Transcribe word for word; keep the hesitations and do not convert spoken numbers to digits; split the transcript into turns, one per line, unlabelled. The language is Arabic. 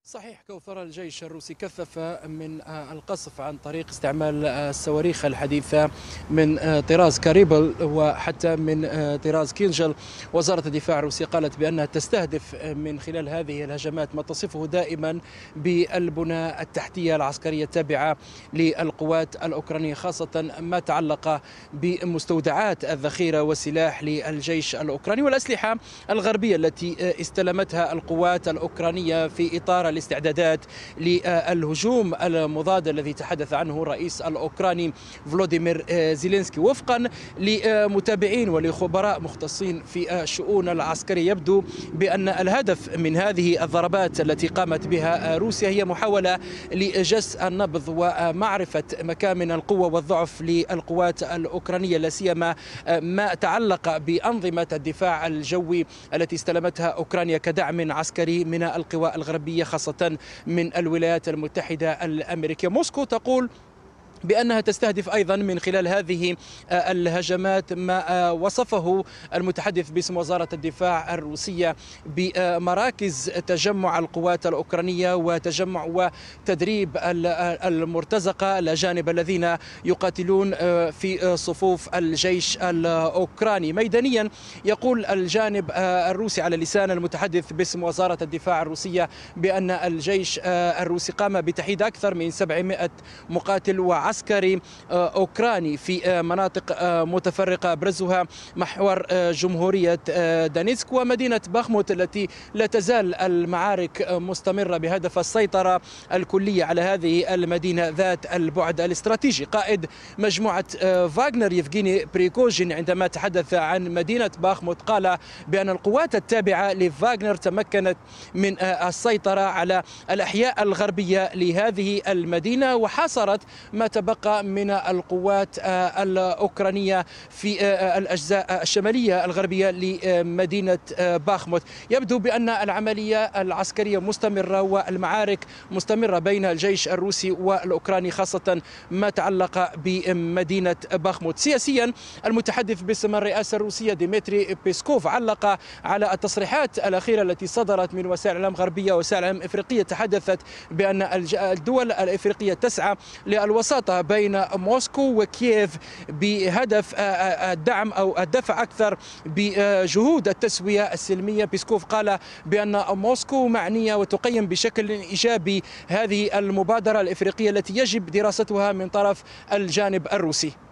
صحيح كوثر، الجيش الروسي كثف من القصف عن طريق استعمال الصواريخ الحديثة من طراز كاريبل وحتى من طراز كينجل. وزارة الدفاع الروسية قالت بأنها تستهدف من خلال هذه الهجمات ما تصفه دائما بالبنى التحتية العسكرية التابعة للقوات الأوكرانية، خاصة ما تعلق بمستودعات الذخيرة والسلاح للجيش الأوكراني والأسلحة الغربية التي استلمتها القوات الأوكرانية في إطار الاستعدادات للهجوم المضاد الذي تحدث عنه الرئيس الأوكراني فلوديمير زيلينسكي. وفقا لمتابعين ولخبراء مختصين في الشؤون العسكرية، يبدو بأن الهدف من هذه الضربات التي قامت بها روسيا هي محاولة لجس النبض ومعرفة مكامن القوة والضعف للقوات الأوكرانية، لا سيما ما تعلق بأنظمة الدفاع الجوي التي استلمتها أوكرانيا كدعم عسكري من القوى الغربية، خاصة من الولايات المتحدة الأمريكية. موسكو تقول بأنها تستهدف أيضا من خلال هذه الهجمات ما وصفه المتحدث باسم وزارة الدفاع الروسية بمراكز تجمع القوات الأوكرانية وتجمع وتدريب المرتزقة الأجانب الذين يقاتلون في صفوف الجيش الأوكراني. ميدانيا يقول الجانب الروسي على لسان المتحدث باسم وزارة الدفاع الروسية بأن الجيش الروسي قام بتحييد أكثر من سبعمائة مقاتل وعسكري عسكري أوكراني في مناطق متفرقة أبرزها محور جمهورية دانيتسك ومدينة باخموت التي لا تزال المعارك مستمرة بهدف السيطرة الكلية على هذه المدينة ذات البعد الاستراتيجي. قائد مجموعة فاغنر يفغيني بريغوجين عندما تحدث عن مدينة باخموت قال بأن القوات التابعة لفاغنر تمكنت من السيطرة على الأحياء الغربية لهذه المدينة وحاصرت ما تبقى من القوات الأوكرانية في الأجزاء الشمالية الغربية لمدينة باخموت. يبدو بأن العملية العسكرية مستمرة والمعارك مستمرة بين الجيش الروسي والأوكراني، خاصة ما تعلق بمدينة باخموت. سياسيا، المتحدث باسم الرئاسة الروسية ديمتري بيسكوف علق على التصريحات الأخيرة التي صدرت من وسائل إعلام غربية ووسائل إعلام إفريقية تحدثت بأن الدول الإفريقية تسعى للوساطة بين موسكو وكييف بهدف الدعم أو الدفع أكثر بجهود التسوية السلمية. بيسكوف قال بأن موسكو معنية وتقيم بشكل إيجابي هذه المبادرة الإفريقية التي يجب دراستها من طرف الجانب الروسي.